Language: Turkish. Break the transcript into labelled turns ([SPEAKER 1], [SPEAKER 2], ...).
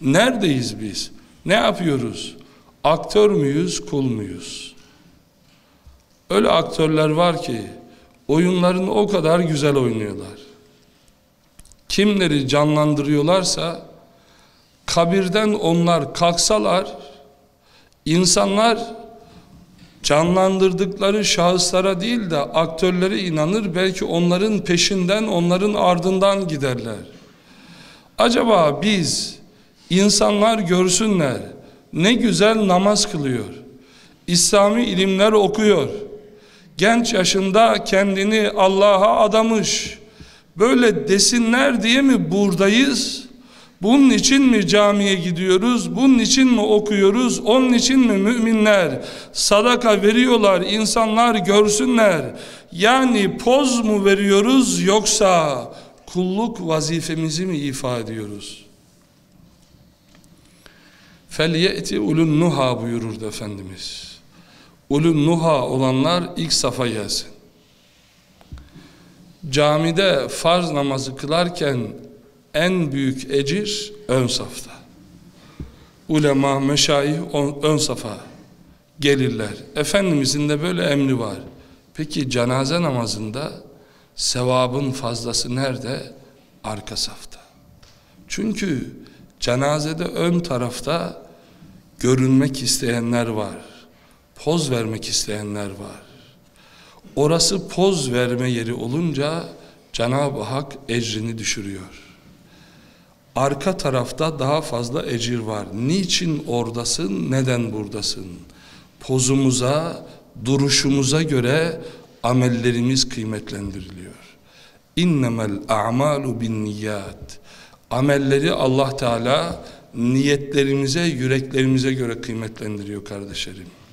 [SPEAKER 1] Neredeyiz biz? Ne yapıyoruz? Aktör müyüz, kul muyuz? Öyle aktörler var ki oyunlarını o kadar güzel oynuyorlar. Kimleri canlandırıyorlarsa kabirden onlar kalksalar, insanlar canlandırdıkları şahıslara değil de aktörlere inanır, belki onların peşinden, onların ardından giderler. Acaba biz, insanlar görsünler, ne güzel namaz kılıyor, İslami ilimler okuyor, genç yaşında kendini Allah'a adamış, böyle desinler diye mi buradayız? Bunun için mi camiye gidiyoruz? Bunun için mi okuyoruz? Onun için mi müminler sadaka veriyorlar, insanlar görsünler? Yani poz mu veriyoruz, yoksa kulluk vazifemizi mi ifa ediyoruz? فَلْيَأْتِ ulun nuha buyururdu Efendimiz. Ulun nuha olanlar ilk safa gelsin. Camide farz namazı kılarken en büyük ecir ön safta. Ulema, meşayih ön safa gelirler. Efendimizin de böyle emri var. Peki cenaze namazında sevabın fazlası nerede? Arka safta. Çünkü cenazede ön tarafta görünmek isteyenler var. Poz vermek isteyenler var. Orası poz verme yeri olunca Cenab-ı Hak ecrini düşürüyor. Arka tarafta daha fazla ecir var. Niçin oradasın, neden buradasın? Pozumuza, duruşumuza göre amellerimiz kıymetlendiriliyor. İnnemel a'malu bin niyyat. Amelleri Allah Teala niyetlerimize, yüreklerimize göre kıymetlendiriyor kardeşlerim.